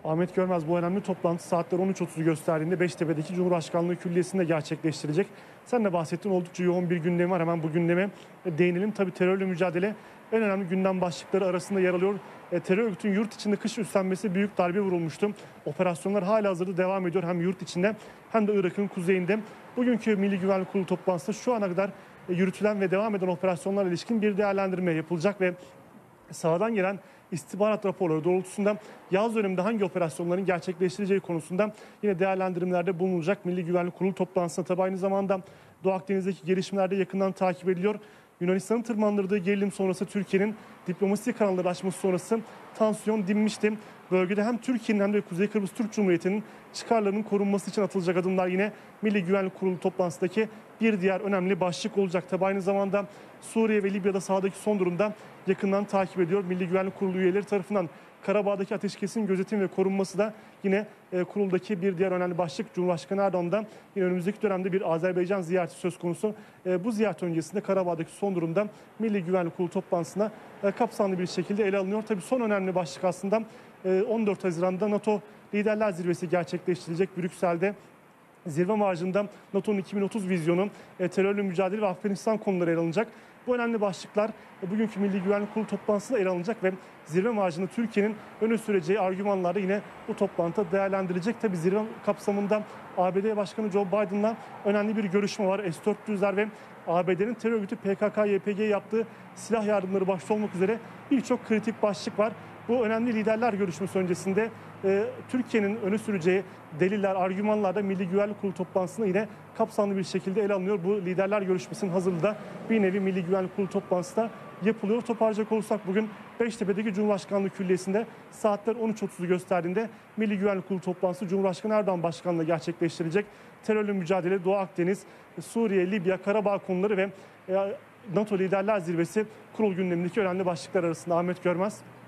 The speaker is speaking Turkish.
Ahmet Görmez bu önemli toplantı saatler 13.30'u gösterdiğinde Beştepe'deki Cumhurbaşkanlığı Külliyesi'nde gerçekleştirecek. Sen de bahsettin, oldukça yoğun bir gündemi var. Hemen bu gündeme değinelim. Tabii terörle mücadele en önemli gündem başlıkları arasında yer alıyor. Terör örgütünün yurt içinde kış üstlenmesi büyük darbe vurulmuştu. Operasyonlar halihazırda devam ediyor hem yurt içinde hem de Irak'ın kuzeyinde. Bugünkü Milli Güvenlik Kurulu toplantısında şu ana kadar yürütülen ve devam eden operasyonlarla ilişkin bir değerlendirme yapılacak ve sahadan gelen istihbarat raporları doğrultusunda yaz döneminde hangi operasyonların gerçekleştirileceği konusunda yine değerlendirmelerde bulunacak. Milli Güvenlik Kurulu toplantısında tabi aynı zamanda Doğu Akdeniz'deki gelişmelerde yakından takip ediliyor. Yunanistan'ın tırmandırdığı gerilim sonrası Türkiye'nin diplomasi kanalları açması sonrası tansiyon dinmişti. Bölgede hem Türkiye'nin hem de Kuzey Kıbrıs Türk Cumhuriyeti'nin çıkarlarının korunması için atılacak adımlar yine Milli Güvenlik Kurulu toplantısındaki bir diğer önemli başlık olacak. Tabi aynı zamanda Suriye ve Libya'da sahadaki son durumda yakından takip ediyor. Milli Güvenlik Kurulu üyeleri tarafından Karabağ'daki ateşkesin gözetim ve korunması da yine kuruldaki bir diğer önemli başlık. Cumhurbaşkanı Erdoğan'dan yine önümüzdeki dönemde bir Azerbaycan ziyareti söz konusu. Bu ziyaret öncesinde Karabağ'daki son durumda Milli Güvenlik Kurulu toplantısına kapsamlı bir şekilde ele alınıyor. Tabii son önemli başlık aslında 14 Haziran'da NATO Liderler Zirvesi gerçekleştirilecek Brüksel'de. Zirve marjında NATO'nun 2030 vizyonu, terörle mücadele ve Afganistan konuları ele alınacak. Bu önemli başlıklar bugünkü Milli Güvenlik Kurulu toplantısında ele alınacak ve zirve marjında Türkiye'nin öne süreceği argümanlar da yine bu toplantıda değerlendirilecek. Tabii zirve kapsamında ABD Başkanı Joe Biden'la önemli bir görüşme var. S-400'ler ve ABD'nin terör örgütü PKK-YPG'ye yaptığı silah yardımları başta olmak üzere birçok kritik başlık var. Bu önemli liderler görüşmesi öncesinde Türkiye'nin öne süreceği deliller, argümanlar da Milli Güvenlik Kurulu toplantısında yine kapsamlı bir şekilde ele alınıyor. Bu liderler görüşmesinin hazırlığı da bir nevi Milli Güvenlik Kurulu toplantısında yapılıyor. Toparlayacak olursak bugün Beştepe'deki Cumhurbaşkanlığı Külliyesi'nde saatler 13.30'u gösterdiğinde Milli Güvenlik Kurulu toplantısı Cumhurbaşkanı Erdoğan başkanlığında gerçekleştirecek. Terörle mücadele, Doğu Akdeniz, Suriye, Libya, Karabağ konuları ve NATO Liderler Zirvesi kurul gündemindeki önemli başlıklar arasında. Ahmet Görmez.